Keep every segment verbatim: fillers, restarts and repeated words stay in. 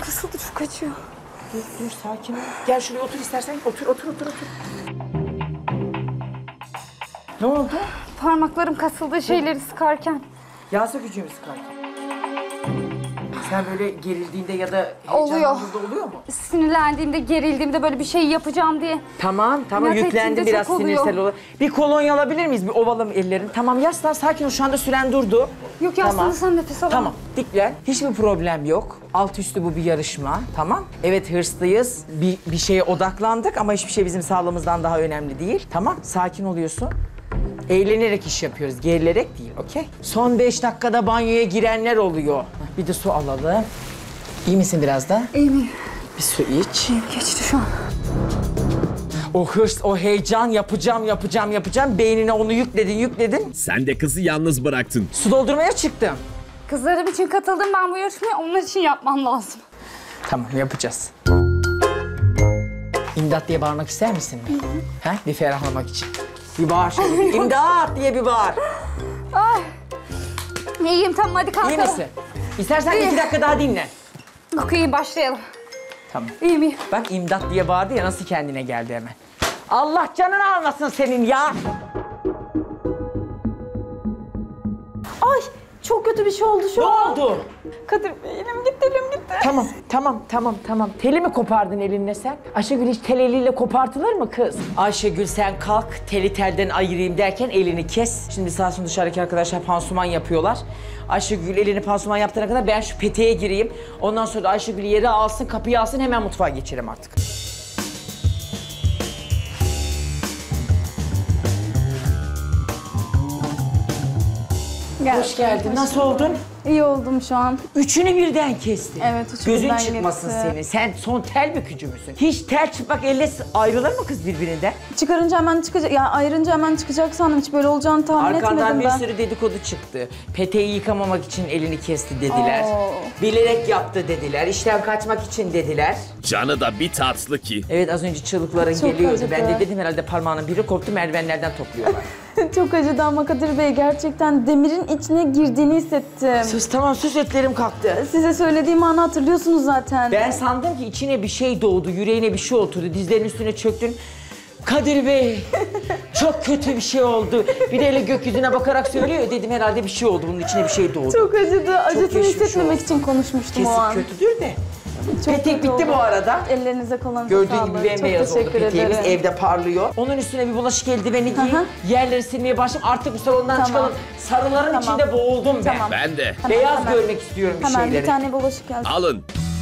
kasıldı, çok acıyor. Dur, dur, sakin ol. Gel şuraya otur istersen. Otur, otur, otur, otur. Ne oldu? Parmaklarım kasıldı şeyleri sıkarken. Yağ sökücüğü mü sıkarken? Sen böyle gerildiğinde ya da Oluyor. heyecanlandığında oluyor mu? Sinirlendiğimde, gerildiğimde böyle bir şey yapacağım diye. Tamam, tamam. İnat Yüklendim, ettiğimde biraz çok oluyor. sinirsel olur. Bir kolonya alabilir miyiz? Bir ovalım ellerini. Tamam, yaslan, sakin ol. Şu anda süren durdu. Yok yaslanırsam nefes alamam. Tamam, diklen. Hiçbir problem yok. Alt üstü bu bir yarışma, tamam? Evet, hırslıyız. Bir, bir şeye odaklandık ama hiçbir şey bizim sağlığımızdan daha önemli değil. Tamam, sakin oluyorsun. Eğlenerek iş yapıyoruz, gerilerek değil, okey? Son beş dakikada banyoya girenler oluyor. Bir de su alalım. İyi misin biraz da? İyiyim. Bir su iç. Geçti şu an. O hırs, o heyecan, yapacağım, yapacağım, yapacağım. Beynine onu yükledin, yükledin. Sen de kızı yalnız bıraktın. Su doldurmaya çıktım. Kızlarım için katıldım ben bu yarışmaya, onlar için yapmam lazım. Tamam, yapacağız. İmdat diye bağırmak ister misin? Hı? Ha? Bir ferahlamak için. Bir bağır şöyle. İmdat diye bir bağır. Ay. İyiyim, tamam hadi kalkalım. İyi misin? İstersen İyi. iki dakika daha dinle. Yok iyi, başlayalım. Tamam. İyiyim iyiyim. Bak imdat diye bağırdı ya, nasıl kendine geldi hemen. Allah canını almasın senin ya. Ay çok kötü bir şey oldu şu Ne an. oldu? Kadir Bey, elim gitti, elim gitti. Tamam, tamam, tamam, tamam. Teli mi kopardın elinle sen? Ayşegül hiç tel eliyle kopartılır mı kız? Ayşegül sen kalk, teli telden ayırayım derken elini kes. Şimdi sağ olsun dışarıdaki arkadaşlar pansuman yapıyorlar. Ayşegül elini pansuman yaptığına kadar ben şu peteğe gireyim. Ondan sonra da Ayşegül yere alsın, kapıyı alsın, hemen mutfağa geçelim artık. Gel. Hoş geldin. Nasıl oldun? İyi oldum şu an. Üçünü birden kesti. Evet, üçü Gözün birden çıkmasın gitti. senin. Sen son tel bükücü müsün? Hiç tel çıplak elle ayrılır mı kız birbirinden? Çıkarınca hemen çıkacak, ya ayrınca hemen çıkacak sandım. Hiç böyle olacağını tahmin Arkandan etmedim bir ben. sürü dedikodu çıktı. Peteği yıkamamak için elini kesti dediler. Oo. Bilerek yaptı dediler. İşten kaçmak için dediler. Canı da bir tatlı ki. Evet, az önce çığlıkların Çok geliyordu. acıdı. Ben de dedim herhalde parmağının biri koptu, merdivenlerden topluyorlar. Çok acıdı ama Kadir Bey, gerçekten demirin içine girdiğini hissettim. Sus, tamam sus, etlerim kalktı. Size söylediğim anı hatırlıyorsunuz zaten. Ben sandım ki içine bir şey doğdu, yüreğine bir şey oturdu, dizlerinin üstüne çöktün. Kadir Bey, çok kötü bir şey oldu. Bir de öyle gökyüzüne bakarak söylüyor. Dedim herhalde bir şey oldu, bunun içine bir şey doğdu. Çok acıdı. Acısını geçmiş hissetmemek olsun. için konuşmuştum o Kesik an. kötüdür de. Çok Petek kötü bitti oldu. bu arada. Ellerinize kolunuza Gördüğün sağlık. gibi bembeyaz Çok oldu teşekkür peteğimiz, ederim. evde parlıyor. Onun üstüne bir bulaşık eldiveni giy, Hı hı. yerleri silmeye başlayayım. Artık bu salondan Tamam. çıkalım. Sarıların Tamam. içinde boğuldum ben. Tamam. Ben de. Hemen, Beyaz hemen. görmek istiyorum bir Hemen şeyleri. bir tane bulaşık gelsin. Alın.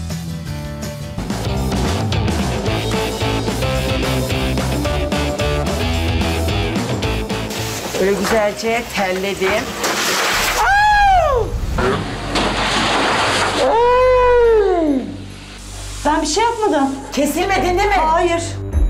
Böyle güzelce telledim. Ben bir şey yapmadım. Kesilmedin değil mi? Hayır.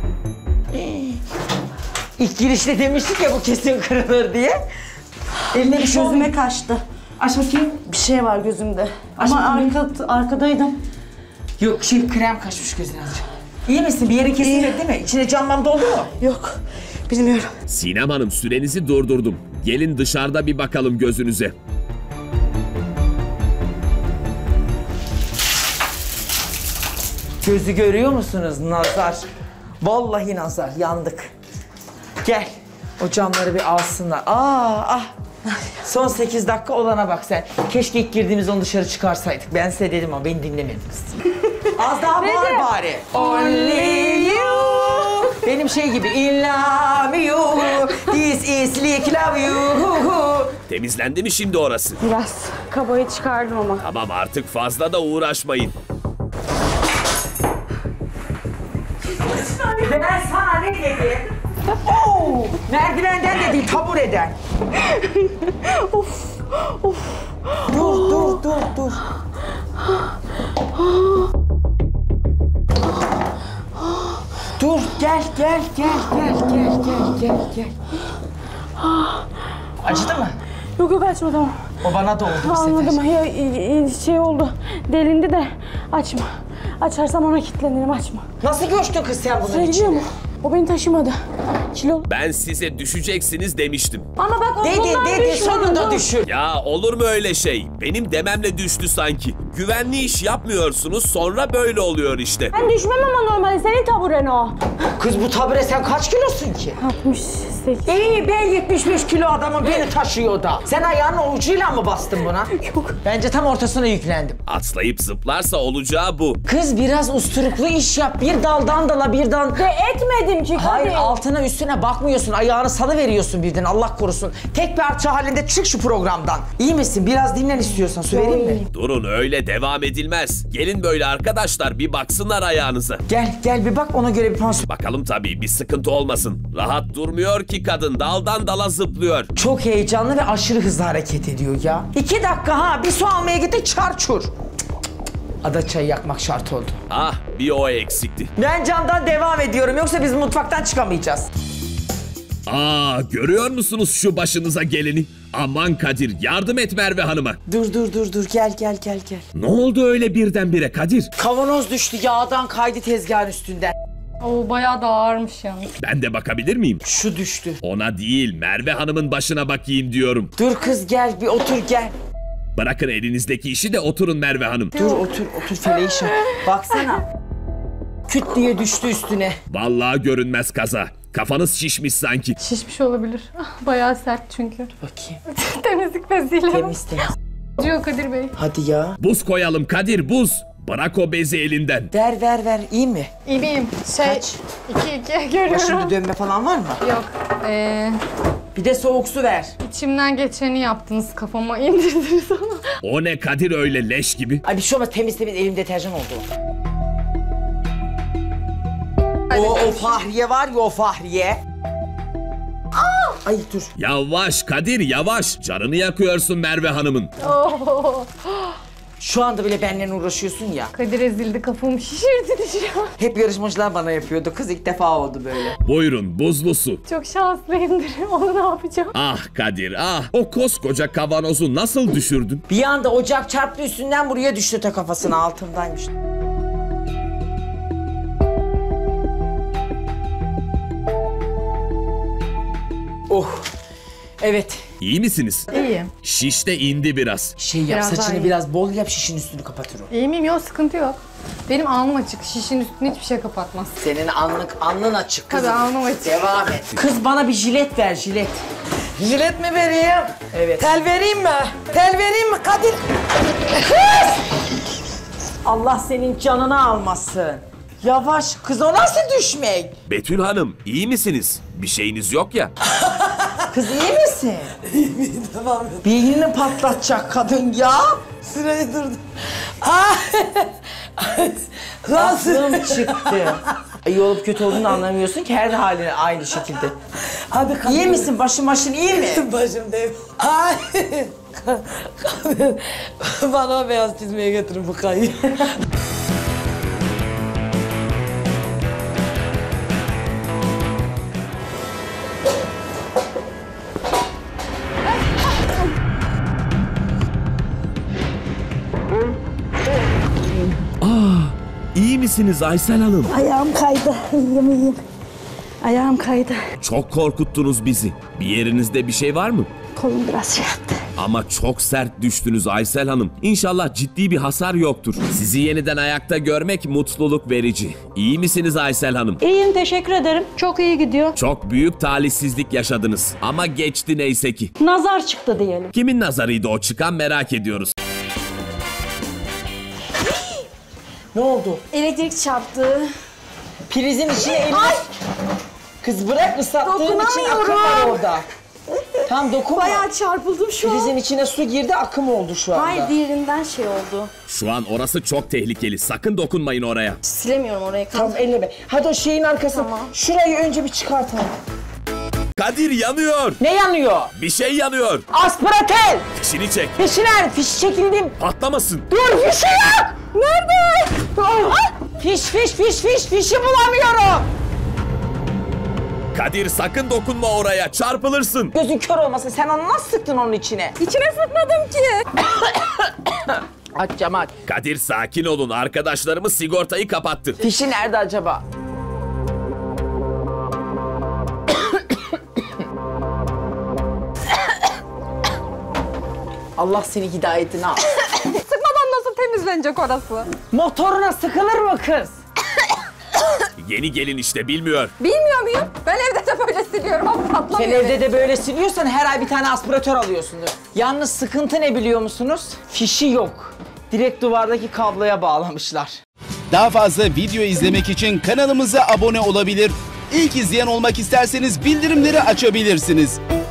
İlk girişte demiştik ya bu kesin kırılır diye. Eline bir şey Gözüme olmuyor. kaçtı. Aç bakayım. Bir şey var gözümde. Aç Ama bakayım. arka, arkadaydım. Yok şey krem kaçmış gözüne azıcık. İyi misin? Bir yerin kesilmedi değil mi? İçine cam mam doldu mu? Yok. Bilmiyorum. Sinem Hanım, sürenizi durdurdum. Gelin dışarıda bir bakalım gözünüze. Gözü görüyor musunuz? Nazar. Vallahi nazar. Yandık. Gel. O camları bir alsınlar. Aa, ah. Son sekiz dakika olana bak sen. Keşke ilk girdiğimiz onu dışarı çıkarsaydık. Ben size dedim ama beni dinlemediniz. Az daha bağır bari. Only you. Benim şey gibi. In love you. This is like love you. Temizlendi mi şimdi orası? Biraz kabayı çıkardım ama. Tamam, artık fazla da uğraşmayın. Ben sana ne dedim? Oo, merdivenden de değil, tabureden. Of. Of. Dur, dur, dur, dur. Dur, gel, gel, gel, gel, gel, gel, gel, gel. Acıdı mı? Yok yok açma tamam. O bana da oldu bu Anladım. sefer. Ya, e, şey oldu. Delindi de açma. Açarsam ona kilitlenirim, açma. Nasıl göçtün kız sen bunun Söylüyor içine? mu? O beni taşımadı. Kilo. Ben size düşeceksiniz demiştim. Ama bak o Dedi bundan dedi düşmedi. sonunda düşür. Ya olur mu öyle şey? Benim dememle düştü sanki. Güvenli iş yapmıyorsunuz, sonra böyle oluyor işte. Ben düşmem ama normalde senin taburen o. Kız bu tabure sen kaç kilosun ki? altmış sekiz. İyi ben yetmiş beş kilo adamım beni taşıyor da. Sen ayağının ucuyla mı bastın buna? Yok. Bence tam ortasına yüklendim. Atlayıp zıplarsa olacağı bu. Kız biraz usturuplu iş yap. Bir daldan dala bir dal. De etmedim ki Hayır Kadir. altına üstüne bakmıyorsun. Ayağını salıveriyorsun birden Allah korusun. Tek parça halinde çık şu programdan. İyi misin? Biraz dinlen istiyorsan. Su vereyim mi? Durun öyle devam edilmez. Gelin böyle arkadaşlar bir baksınlar ayağınıza. Gel gel bir bak ona göre bir pansuman. Bakalım tabii bir sıkıntı olmasın. Rahat durmuyor ki kadın daldan dala zıplıyor. Çok heyecanlı ve aşırı hızlı hareket ediyor ya. İki dakika ha bir su almaya gittik çarçur. Ada çayı yakmak şart oldu. Ah bir o eksikti. Ben camdan devam ediyorum yoksa biz mutfaktan çıkamayacağız. Aa görüyor musunuz şu başınıza geleni? Aman Kadir yardım et Merve Hanım'a. Dur dur dur dur gel gel gel gel. Ne oldu öyle birdenbire Kadir? Kavanoz düştü yağdan kaydı tezgahın üstünden. Oo bayağı da ağırmış yalnız. Ben de bakabilir miyim? Şu düştü. Ona değil Merve Hanım'ın başına bakayım diyorum. Dur kız gel bir otur gel. Bırakın elinizdeki işi de oturun Merve Hanım. Dur otur otur Feleyşa. Baksana. Küt diye düştü üstüne. Vallahi görünmez kaza. Kafanız şişmiş sanki. Şişmiş olabilir. Ah, bayağı sert çünkü. Bakayım. Temizlik beziyle. Temiz temiz. Diyor Kadir Bey. Hadi ya. Buz koyalım Kadir buz. Bırak o bezi elinden. Ver ver ver iyi mi? İyi miyim? Şey, Kaç? iki iki görüyorum. Başında dönme falan var mı? Yok. Ee, Bir de soğuk su ver. içimden geçeni yaptınız kafama indirdiniz ama. O ne Kadir öyle leş gibi? Ay bir şey olmaz temiz temiz elim deterjan oldu. O, o Fahriye var ya o Fahriye. Aa! Ay dur. Yavaş Kadir yavaş. Canını yakıyorsun Merve Hanım'ın. Oo. Şu anda bile benimle uğraşıyorsun ya. Kadir ezildi kafamı şişirdi şu an. Hep yarışmacılar bana yapıyordu. Kız ilk defa oldu böyle. Buyurun buzlu su. Çok şanslıyımdır. Onu ne yapacağım? Ah Kadir ah. O koskoca kavanozu nasıl düşürdün? Bir anda ocak çarptı üstünden buraya düştü ta kafasına altındaymış. Oh. Evet. İyi misiniz? İyiyim. Şiş de indi biraz. Şey yap Biraz daha saçını iyi. biraz bol yap şişin üstünü kapatır o. İyi miyim? Yok sıkıntı yok. Benim alnım açık. Şişin üstüne hiçbir şey kapatmaz. Senin alnık alnın açık kızım. Tabii alnım açık. Devam et. Kız bana bir jilet ver jilet. Jilet mi vereyim? Evet. Tel vereyim mi? Tel vereyim mi Kadir? Kız! Allah senin canını almasın. Yavaş kız o nasıl düşmek? Betül Hanım iyi misiniz? Bir şeyiniz yok ya. Kız iyi misin? İyiyim tamam. Beynini patlatacak kadın ya. Sırayı durdu. Ah! Aklım çıktı. İyi olup kötü olduğunu anlamıyorsun ki her haline aynı şekilde. Hadi kadın. İyi misin? Başın başın iyi mi? Başım değil. Ay! Kadın, bana o beyaz çizmeye getirin bu kayı. İyi misiniz Aysel Hanım? Ayağım kaydı. İyiyim iyiyim. Ayağım kaydı. Çok korkuttunuz bizi. Bir yerinizde bir şey var mı? Kolum biraz şey yaptı. Ama çok sert düştünüz Aysel Hanım. İnşallah ciddi bir hasar yoktur. Sizi yeniden ayakta görmek mutluluk verici. İyi misiniz Aysel Hanım? İyiyim teşekkür ederim. Çok iyi gidiyor. Çok büyük talihsizlik yaşadınız. Ama geçti neyse ki. Nazar çıktı diyelim. Kimin nazarıydı o çıkan merak ediyoruz. Ne oldu? Elektrik çarptı. Prizin içine elini... Kız bırak ıslattığın için akım var Dokunamıyorum. orada. Tam dokunma. Bayağı çarpıldım şu an. Prizin içine su girdi akım oldu şu anda. Hayır diğerinden şey oldu. Şu an orası çok tehlikeli. Sakın dokunmayın oraya. Silemiyorum orayı. Tamam elleme. Hadi o şeyin arkasına. Tamam. Şurayı önce bir çıkartalım. Kadir yanıyor. Ne yanıyor? Bir şey yanıyor. Aspiratel. Fişini çek. Fişi nerede? Fiş çekildim. Patlamasın. Dur fişi yok. Nerede? Ah! Fiş fiş fiş fiş fişi bulamıyorum. Kadir sakın dokunma oraya. Çarpılırsın. Gözün kör olmasın. Sen onu nasıl sıktın onun içine? İçine sıkmadım ki. Aç cam aç. Kadir sakin olun. Arkadaşlarımız sigortayı kapattı. Fişi nerede acaba? Allah seni hidayetine al. Sıkmadan nasıl temizlenecek orası? Motoruna sıkılır mı kız? Yeni gelin işte bilmiyor. Bilmiyor muyum? Ben evde de böyle siliyorum ama Sen patlamıyor. evde de böyle siliyorsan her ay bir tane aspiratör alıyorsundur. Yalnız sıkıntı ne biliyor musunuz? Fişi yok. Direkt duvardaki kabloya bağlamışlar. Daha fazla video izlemek için kanalımıza abone olabilir. İlk izleyen olmak isterseniz bildirimleri açabilirsiniz.